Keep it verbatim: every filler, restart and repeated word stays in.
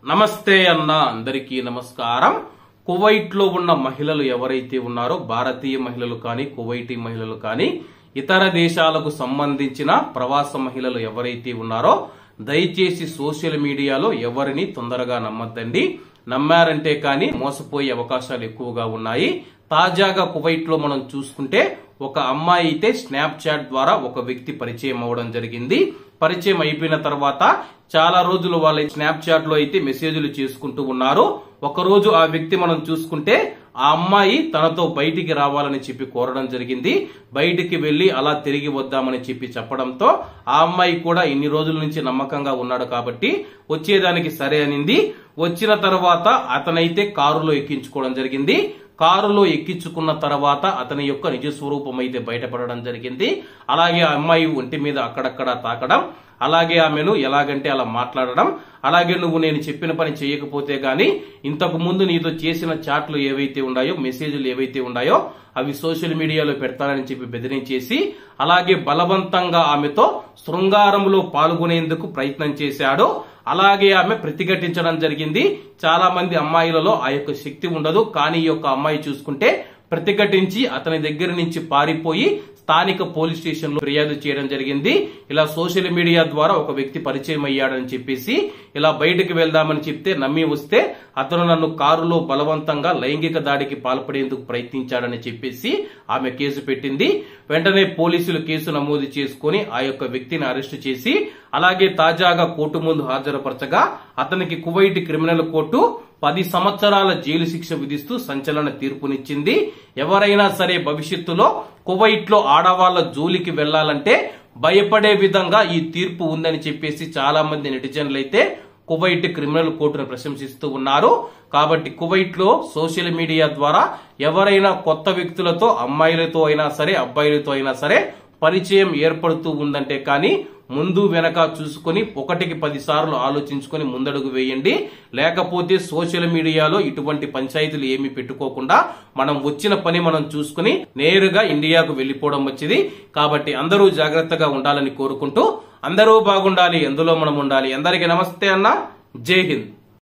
నమస్తే అన్న అందరికీ నమస్కారం. కువైట్ లో ఉన్న మహిళలు ఎవరైతే ఉన్నారో భారతీయ మహిళలు కానీ కువైటీ మహిళలు కానీ ఇతర దేశాలకు సంబంధించిన ప్రవాస మహిళలు ఎవరైతే ఉన్నారో దయచేసి సోషల్ మీడియాలో ఎవరిని తొందరగా నమ్మద్దండి. నమ్మారంటే కానీ మోసపోయే అవకాశాలు ఎక్కువగా ఉన్నాయి. తాజాగా కువైట్ లో మనం చూసుకుంటే ఒక అమ్మాయి అయితే స్నాప్ చాట్ ద్వారా ఒక వ్యక్తి పరిచయం అవడం జరిగింది. పరిచయం అయిపోయిన తర్వాత చాలా రోజులు వాళ్ళ స్నాప్ చాట్ లో అయితే మెసేజ్లు చేసుకుంటూ ఉన్నారు. ఒక రోజు ఆ వ్యక్తి మనం చూసుకుంటే ఆ అమ్మాయి తనతో బయటికి రావాలని చెప్పి కోరడం జరిగింది. బయటికి వెళ్లి అలా తిరిగి వద్దామని చెప్పి చెప్పడంతో ఆ అమ్మాయి కూడా ఇన్ని రోజుల నుంచి నమ్మకంగా ఉన్నాడు కాబట్టి వచ్చేదానికి సరే అనింది. వచ్చిన తర్వాత అతనైతే కారులో ఎక్కించుకోవడం జరిగింది. కారులో ఎక్కించుకున్న తర్వాత అతని యొక్క నిజ స్వరూపం అయితే బయటపడడం జరిగింది. అలాగే ఆ అమ్మాయి ఒంటి మీద అక్కడక్కడ తాకడం, అలాగే ఆమెను ఎలాగంటే అలా మాట్లాడడం, అలాగే నువ్వు నేను చెప్పిన పని చేయకపోతే గాని ఇంతకు ముందు నీతో చేసిన చాట్లు ఏవైతే ఉన్నాయో మెసేజ్లు ఏవైతే ఉన్నాయో అవి సోషల్ మీడియాలో పెడతానని చెప్పి బెదిరించేసి అలాగే బలవంతంగా ఆమెతో శృంగారంలో పాల్గొనేందుకు ప్రయత్నం చేశాడు. అలాగే ఆమె ప్రతిఘటించడం జరిగింది. చాలా మంది అమ్మాయిలలో ఆ యొక్క శక్తి ఉండదు, కానీ ఈ యొక్క అమ్మాయి చూసుకుంటే ప్రతిఘటించి అతని దగ్గర నుంచి పారిపోయి స్థానిక పోలీస్ స్టేషన్ లో ఫిర్యాదు చేయడం జరిగింది. ఇలా సోషల్ మీడియా ద్వారా ఒక వ్యక్తి పరిచయం అయ్యాడని చెప్పేసి ఇలా బయటకు వెళ్దామని చెప్తే నమ్మి వస్తే అతను నన్ను కారులో బలవంతంగా లైంగిక దాడికి పాల్పడేందుకు ప్రయత్నించాడని చెప్పేసి ఆమె కేసు పెట్టింది. వెంటనే పోలీసులు కేసు నమోదు చేసుకుని ఆ యొక్క వ్యక్తిని అరెస్టు చేసి అలాగే తాజాగా కోర్టు ముందు హాజరుపరచగా అతనికి కువైట్ క్రిమినల్ కోర్టు పది సంవత్సరాల జైలు శిక్ష విధిస్తూ సంచలన తీర్పునిచ్చింది. ఎవరైనా సరే భవిష్యత్తులో కువైట్ లో ఆడవాళ్ల జోలికి వెళ్లాలంటే భయపడే విధంగా ఈ తీర్పు ఉందని చెప్పేసి చాలా మంది నెటిజన్లు అయితే కువైట్ క్రిమినల్ కోర్టును ప్రశంసిస్తూ ఉన్నారు. కాబట్టి కువైట్ లో సోషల్ మీడియా ద్వారా ఎవరైనా కొత్త వ్యక్తులతో అమ్మాయిలతో అయినా సరే అబ్బాయిలతో అయినా సరే పరిచయం ఏర్పడుతూ ఉందంటే కానీ ముందు వెనక చూసుకుని ఒకటికి పది సార్లు ఆలోచించుకొని ముందడుగు వేయండి. లేకపోతే సోషల్ మీడియాలో ఇటువంటి పంచాయతీలు ఏమీ పెట్టుకోకుండా మనం వచ్చిన పని మనం చూసుకుని నేరుగా ఇండియాకు వెళ్లిపోవడం వచ్చింది. కాబట్టి అందరూ జాగ్రత్తగా ఉండాలని కోరుకుంటూ అందరూ బాగుండాలి, ఎందులో మనం ఉండాలి. అందరికీ నమస్తే అన్న, జై హింద్.